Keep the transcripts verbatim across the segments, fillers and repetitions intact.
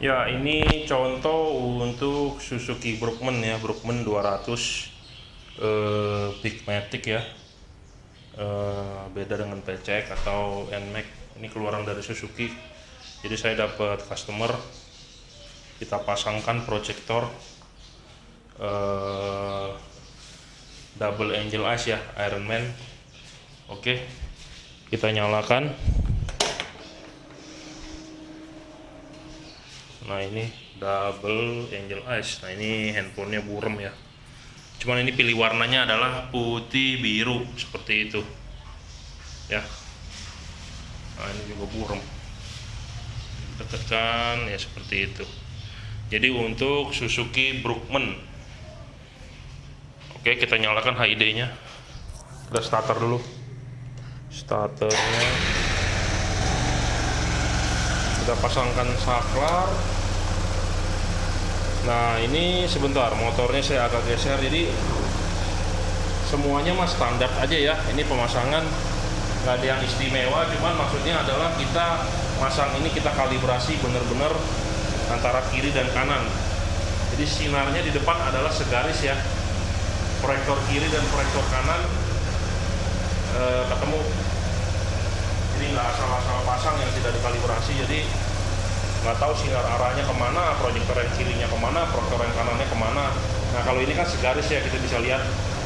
Ya, ini contoh untuk Suzuki Brookman ya, Brookman dua ratus eh, Bigmatic ya. Eh, beda dengan P C X atau N-Max. Ini keluaran dari Suzuki. Jadi saya dapat customer, kita pasangkan proyektor eh, double angel eyes ya, Iron Man. Oke, kita nyalakan. Nah, ini double angel eyes. Nah, ini handphonenya burem ya, cuman ini pilih warnanya adalah putih biru seperti itu ya. Nah, ini juga burem, tekan ya seperti itu. Jadi untuk Suzuki Brookman. Oke, kita nyalakan H I D nya, kita starter dulu. Starternya kita pasangkan saklar. Nah, ini sebentar, motornya saya agak geser, jadi semuanya mah standar aja ya. Ini pemasangan nggak ada yang istimewa, cuman maksudnya adalah kita masang ini kita kalibrasi bener-bener antara kiri dan kanan. Jadi sinarnya di depan adalah segaris ya, proyektor kiri dan proyektor kanan eh, ketemu. Jadi nggak asal-asal pasang yang tidak dikalibrasi, jadi nggak tahu sinar arahnya kemana, proyektor yang kirinya kemana, proyektor yang kanannya kemana. Nah, kalau ini kan segaris ya, kita bisa lihat.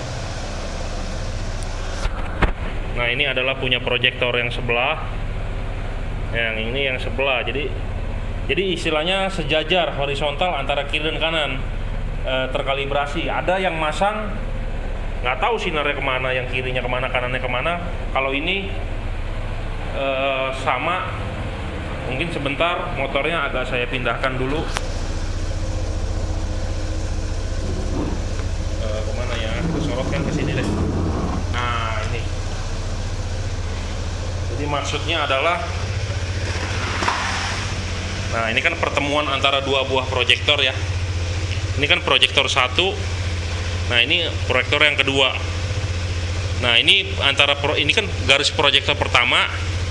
Nah, ini adalah punya proyektor yang sebelah, yang ini yang sebelah. Jadi jadi istilahnya sejajar horizontal antara kiri dan kanan, e, terkalibrasi. Ada yang masang nggak tahu sinarnya kemana, yang kirinya kemana, kanannya kemana. Kalau ini e, sama. Mungkin sebentar, motornya agak saya pindahkan dulu. E, kemana ya? Kesorotkan ke sini deh. Nah, ini. Jadi maksudnya adalah, nah ini kan pertemuan antara dua buah proyektor ya. Ini kan proyektor satu. Nah, ini proyektor yang kedua. Nah, ini antara pro, ini kan garis proyektor pertama,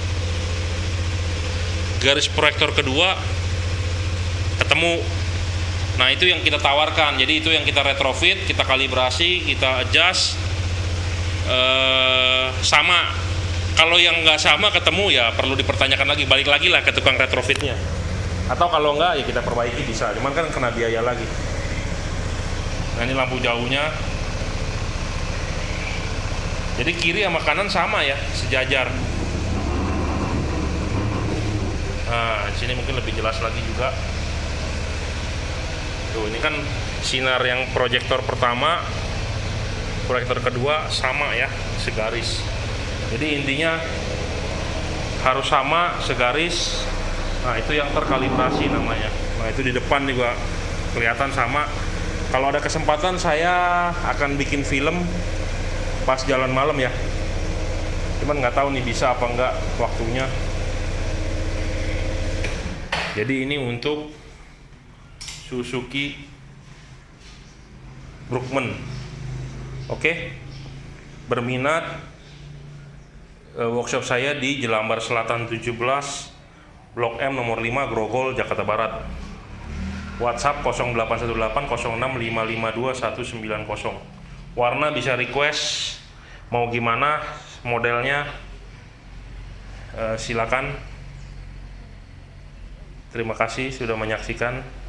garis proyektor kedua ketemu. Nah, itu yang kita tawarkan. Jadi itu yang kita retrofit, kita kalibrasi, kita adjust eh, sama. Kalau yang nggak sama ketemu ya perlu dipertanyakan lagi, balik lagi lah ke tukang retrofitnya. Atau kalau nggak ya kita perbaiki bisa, cuman kan kena biaya lagi. Nah, ini lampu jauhnya. Jadi kiri sama kanan sama ya, sejajar. Nah, di sini mungkin lebih jelas lagi juga. Tuh, ini kan sinar yang proyektor pertama, proyektor kedua sama ya, segaris. Jadi intinya harus sama, segaris. Nah, itu yang terkalibrasi namanya. Nah, itu di depan juga kelihatan sama. Kalau ada kesempatan saya akan bikin film pas jalan malam ya. Cuman nggak tahu nih bisa apa enggak waktunya. Jadi ini untuk Suzuki Brookman. Oke, berminat, eh, workshop saya di Jelambar Selatan tujuh belas, Blok M nomor lima, Grogol, Jakarta Barat. WhatsApp nol delapan satu delapan nol enam lima lima dua satu sembilan nol. Warna bisa request mau gimana modelnya, eh, silakan. Terima kasih sudah menyaksikan.